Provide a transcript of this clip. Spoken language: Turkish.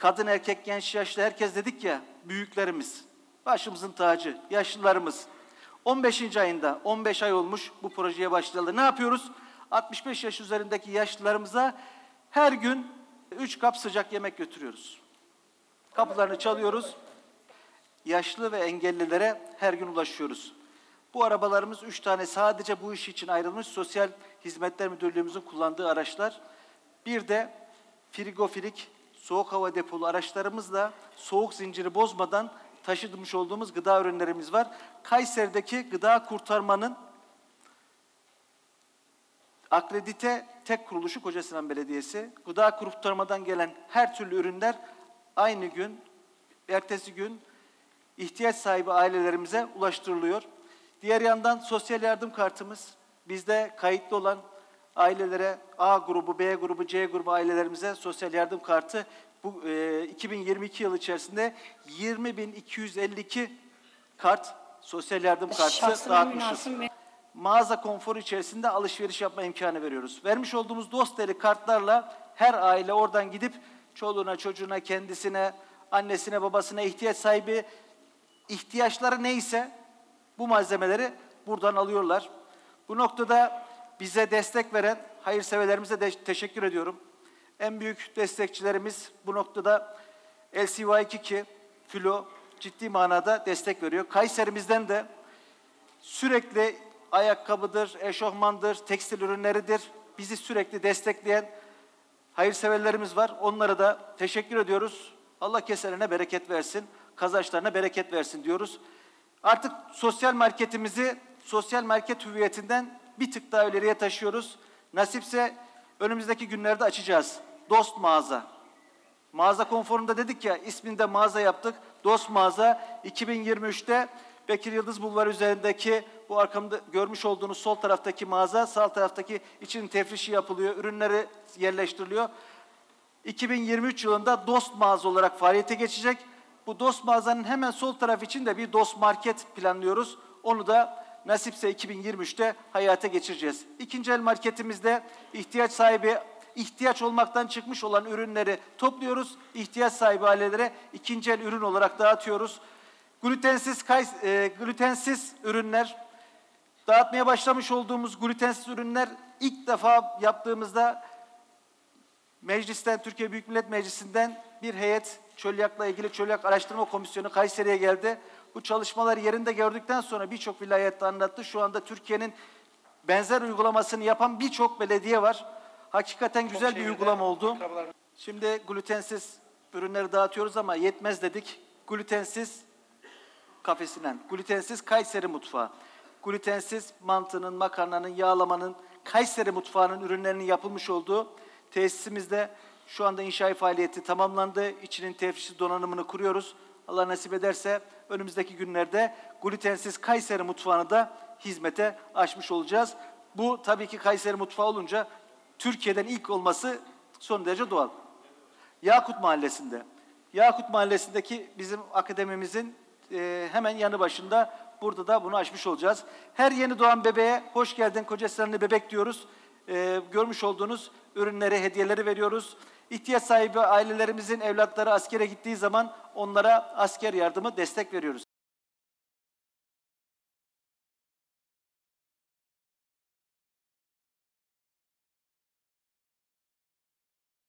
kadın, erkek, genç, yaşlı herkes dedik ya, büyüklerimiz, başımızın tacı, yaşlılarımız. 15. ayında, 15 ay olmuş bu projeye başlayalı. Ne yapıyoruz? 65 yaş üzerindeki yaşlılarımıza her gün 3 kap sıcak yemek götürüyoruz. Kapılarını çalıyoruz. Yaşlı ve engellilere her gün ulaşıyoruz. Bu arabalarımız 3 tane sadece bu iş için ayrılmış Sosyal Hizmetler Müdürlüğümüzün kullandığı araçlar. Bir de frigofilik, soğuk hava depolu araçlarımızla soğuk zinciri bozmadan taşımış olduğumuz gıda ürünlerimiz var. Kayseri'deki gıda kurtarmanın akredite tek kuruluşu Kocasinan Belediyesi. Gıda kurtarmadan gelen her türlü ürünler aynı gün, ertesi gün ihtiyaç sahibi ailelerimize ulaştırılıyor. Diğer yandan sosyal yardım kartımız bizde kayıtlı olan ailelere A grubu, B grubu, C grubu ailelerimize sosyal yardım kartı bu 2022 yılı içerisinde 20.252 kart, sosyal yardım kartı dağıtmışız. Mağaza konforu içerisinde alışveriş yapma imkanı veriyoruz. Vermiş olduğumuz Dosteli kartlarla her aile oradan gidip çoluğuna, çocuğuna, kendisine, annesine, babasına ihtiyaç sahibi ihtiyaçları neyse bu malzemeleri buradan alıyorlar. Bu noktada bize destek veren hayırseverlerimize de teşekkür ediyorum. En büyük destekçilerimiz bu noktada LCY22 Filo ciddi manada destek veriyor. Kayserimizden de sürekli ayakkabıdır, eşofmandır, tekstil ürünleridir. Bizi sürekli destekleyen hayırseverlerimiz var. Onlara da teşekkür ediyoruz. Allah keselerine bereket versin, kazançlarına bereket versin diyoruz. Artık sosyal marketimizi sosyal market hüviyetinden bir tık daha ileriye taşıyoruz. Nasipse önümüzdeki günlerde açacağız. Dost mağaza. Mağaza konforunda dedik ya, isminde mağaza yaptık. Dost mağaza 2023'te Bekir Yıldız Bulvarı üzerindeki bu arkamda görmüş olduğunuz sol taraftaki mağaza, sağ taraftaki için tefrişi yapılıyor, ürünleri yerleştiriliyor. 2023 yılında Dost mağaza olarak faaliyete geçecek. Bu Dost mağazanın hemen sol tarafı için de bir Dost market planlıyoruz. Onu da nasipse 2023'te hayata geçireceğiz. İkinci el marketimizde ihtiyaç sahibi, ihtiyaç olmaktan çıkmış olan ürünleri topluyoruz. İhtiyaç sahibi ailelere ikinci el ürün olarak dağıtıyoruz. Glutensiz ürünler, dağıtmaya başlamış olduğumuz glutensiz ürünler ilk defa yaptığımızda meclisten, Türkiye Büyük Millet Meclisi'nden bir heyet çölyakla ilgili Çölyak Araştırma Komisyonu Kayseri'ye geldi. Bu çalışmaları yerinde gördükten sonra birçok vilayette anlattı. Şu anda Türkiye'nin benzer uygulamasını yapan birçok belediye var. Hakikaten güzel bir uygulama oldu. Şimdi glutensiz ürünleri dağıtıyoruz ama yetmez dedik. Glutensiz kafesinden, glutensiz Kayseri mutfağı, glutensiz mantının, makarnanın, yağlamanın, Kayseri mutfağının ürünlerinin yapılmış olduğu tesisimizde şu anda inşaat faaliyeti tamamlandı. İçinin tefrişli donanımını kuruyoruz. Allah nasip ederse önümüzdeki günlerde glutensiz Kayseri mutfağını da hizmete açmış olacağız. Bu tabii ki Kayseri mutfağı olunca Türkiye'den ilk olması son derece doğal. Yakut Mahallesi'nde. Yakut Mahallesi'ndeki bizim akademimizin hemen yanı başında, burada da bunu açmış olacağız. Her yeni doğan bebeğe hoş geldin Kocasinanlı bebek diyoruz. Görmüş olduğunuz ürünleri, hediyeleri veriyoruz. İhtiyaç sahibi ailelerimizin evlatları askere gittiği zaman onlara asker yardımı destek veriyoruz.